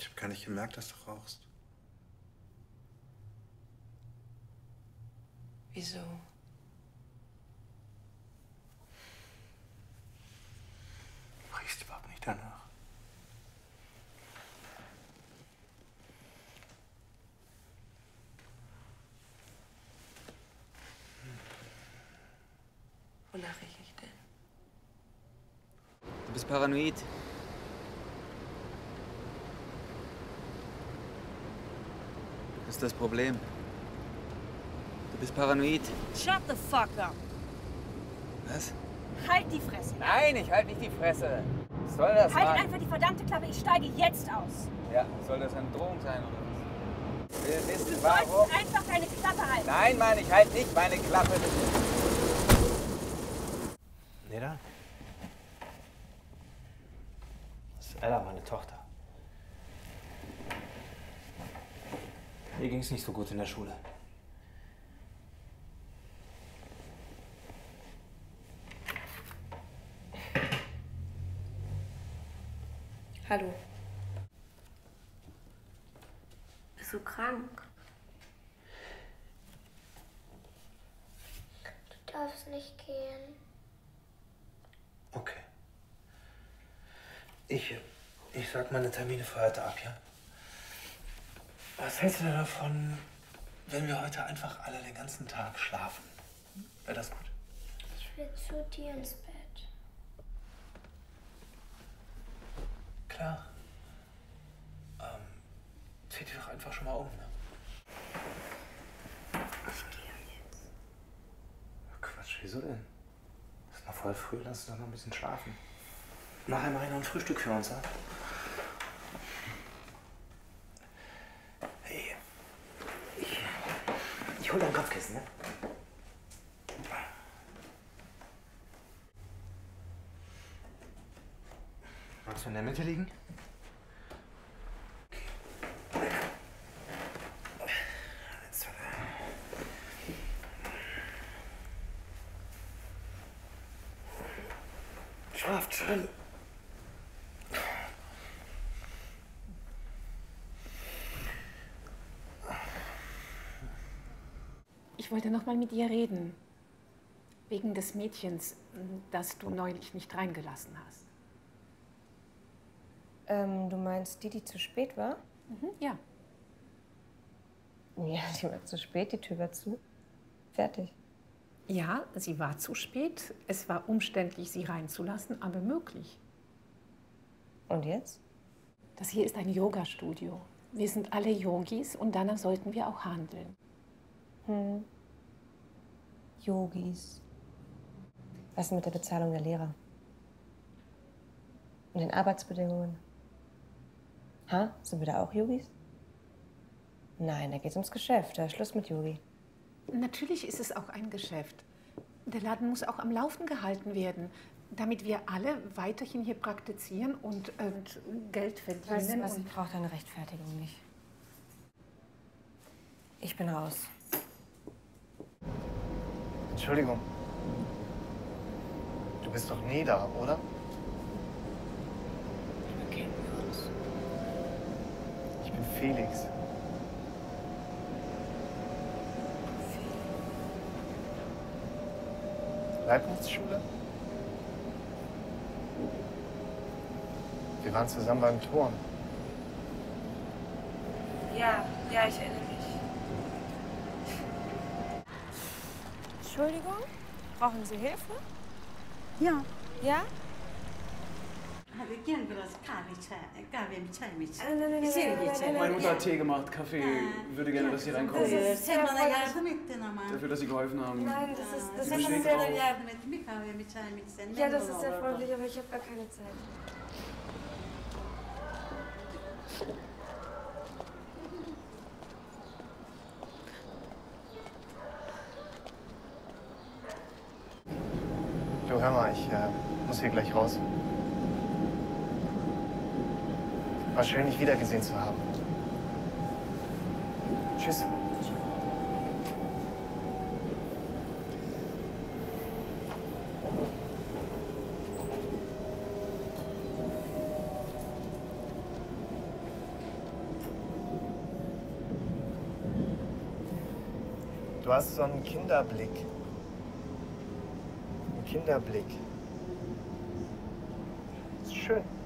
Ich habe gar nicht gemerkt, dass du rauchst. Wieso? Du riechst überhaupt nicht danach. Wonach rieche ich denn? Du bist paranoid. Das ist das Problem. Du bist paranoid. Shut the fuck up. Was? Halt die Fresse. Nein, ich halte nicht die Fresse. Was soll das, Halt Mann? einfach die verdammte Klappe, ich steige jetzt aus. Ja, soll das eine Drohung sein oder was? Wir wissen Du warum. sollst einfach deine Klappe halten. Nein, Mann, ich halte nicht meine Klappe. Neda? Das ist Ella, meine Tochter. Ihr ging es nicht so gut in der Schule. Hallo. Bist du krank? Du darfst nicht gehen. Okay. Ich sag meine Termine für heute ab, ja? Was hältst du denn davon, wenn wir heute einfach alle den ganzen Tag schlafen? Wäre das gut? Ich will zu dir ins Bett. Klar. Zieh dich doch einfach schon mal um, ne? Ich gehe jetzt. Quatsch, wieso denn? Das ist noch voll früh, lass uns doch noch ein bisschen schlafen. Nachher mache ich noch ein Frühstück für uns, ja? Hey, ich hol dein Kopfkissen, ne? Magst du in der Mitte liegen? Schlaft schön. Ich wollte noch mal mit dir reden. Wegen des Mädchens, das du neulich nicht reingelassen hast. Du meinst die, die zu spät war? Ja. Ja, die war zu spät, die Tür war zu. Fertig. Ja, sie war zu spät. Es war umständlich, sie reinzulassen, aber möglich. Und jetzt? Das hier ist ein Yoga-Studio. Wir sind alle Yogis und danach sollten wir auch handeln. Yogis. Was ist mit der Bezahlung der Lehrer? Und den Arbeitsbedingungen? Ha? Sind wir da auch Yogis? Nein, da geht's ums Geschäft. Da ist Schluss mit Yogi. Natürlich ist es auch ein Geschäft. Der Laden muss auch am Laufen gehalten werden, damit wir alle weiterhin hier praktizieren und Geld verdienen. Weißt du was, ich brauche deine Rechtfertigung nicht. Ich bin raus. Entschuldigung. Du bist doch nie da, oder? Wir kennen uns. Ich bin Felix. Leibnichtsschule? Wir waren zusammen beim Turnen. Ja, ich erinnere mich. Entschuldigung, brauchen Sie Hilfe? Ja. Ja? Gel biraz kahve mi çay mı içer? Nein, İçeri geçelim. Meine Mutter hat Tee gemacht, Kaffee. Würde gerne, dass Sie reinkommen. Sen bana yardım ettin ama. Dafür, dass Sie geholfen haben. Nein, das ist Sen bana besteht sehr drauf. yardım ettin. Bir kahve mi çay mı içsen? Ja, das ist sehr freundlich, aber ich habe gar keine Zeit. Du, hör mal, ich muss hier gleich raus. War schön, dich wiedergesehen zu haben. Tschüss. Du hast so einen Kinderblick. Ein Kinderblick. Ist schön.